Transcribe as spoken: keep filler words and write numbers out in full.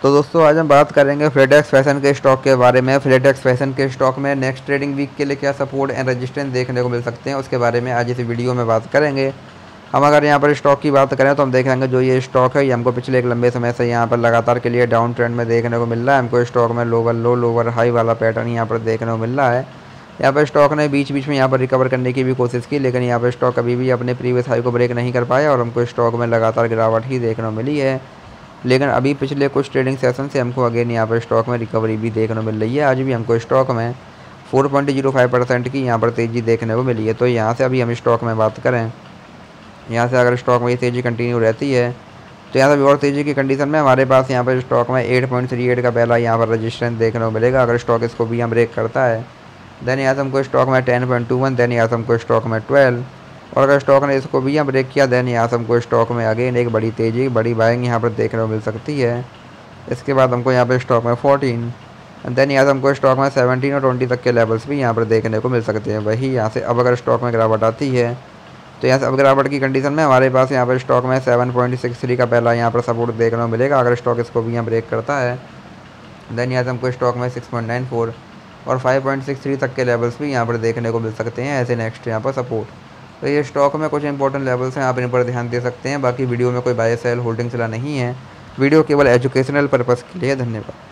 तो दोस्तों आज हम बात करेंगे फ्लेटेक्स फैशन के स्टॉक के बारे में। फ्लेटेक्स फैशन के स्टॉक में नेक्स्ट ट्रेडिंग वीक के लिए क्या सपोर्ट एंड रेजिस्टेंस देखने को मिल सकते हैं, उसके बारे में आज इस वीडियो में बात करेंगे। हम अगर यहाँ पर स्टॉक की बात करें तो हम देखेंगे जो ये स्टॉक है ये हमको पिछले एक लंबे समय से यहाँ पर लगातार के लिए डाउन ट्रेंड में देखने को मिल रहा है। हमको स्टॉक में लोअर लो लोअर हाई वाला पैटर्न यहाँ पर देखने को मिल रहा है। यहाँ पर स्टॉक ने बीच बीच में यहाँ पर रिकवर करने की भी कोशिश की, लेकिन यहाँ पर स्टॉक कभी भी अपने प्रीवियस हाई को ब्रेक नहीं कर पाया और हमको स्टॉक में लगातार गिरावट ही देखने को मिली है। लेकिन अभी पिछले कुछ ट्रेडिंग सेशन से हमको अगेन यहाँ पर स्टॉक में रिकवरी भी देखने को मिल रही है। आज भी हमको स्टॉक में four point zero five percent की यहाँ पर तेज़ी देखने को मिली है। तो यहाँ से अभी हम स्टॉक में बात करें, यहाँ से अगर स्टॉक में ये तेज़ी कंटिन्यू रहती है तो यहाँ से भी और तेज़ी की कंडीशन में हमारे पास यहाँ पर स्टॉक में एट पॉइंट थ्री एट का पहला यहाँ पर रजिस्टेंस देखने को मिलेगा। अगर स्टॉक इसको भी हम ब्रेक करता है देन यहाँ से हमको स्टॉक में ten point two one, then यहाँ से हमको स्टॉक में ट्वेल्व, और अगर स्टॉक ने इसको भी यहाँ ब्रेक किया देन यहाँ से हमको स्टॉक में अगेन एक बड़ी तेज़ी बड़ी बाइंग यहाँ पर देखने को मिल सकती है। इसके बाद हमको यहाँ पर स्टॉक में फोर्टीन, देन यहाँ से हमको स्टॉक में सेवनटीन और ट्वेंटी तक के लेवल्स भी यहाँ पर देखने को मिल सकते हैं। वही यहाँ से अब अगर स्टॉक में गिरावट आती है तो यहाँ से अब गिरावट की कंडीशन में हमारे पास यहाँ पर स्टॉक में सेवन पॉइंट सिक्स थ्री का पहला यहाँ पर सपोर्ट देखने को मिलेगा। अगर स्टॉक इसको भी यहाँ ब्रेक करता है देन यहाँ से हमको स्टॉक में सिक्स पॉइंट नाइन फोर और फाइव पॉइंट सिक्स थ्री तक के लेवल्स भी यहाँ पर देखने को मिल सकते हैं ऐसे नेक्स्ट यहाँ पर सपोर्ट। तो ये स्टॉक में कुछ इंपॉर्टेंट लेवल्स हैं, आप इन पर ध्यान दे सकते हैं। बाकी वीडियो में कोई बाय सेल होल्डिंग चला नहीं है, वीडियो केवल एजुकेशनल पर्पज़ के लिए। धन्यवाद।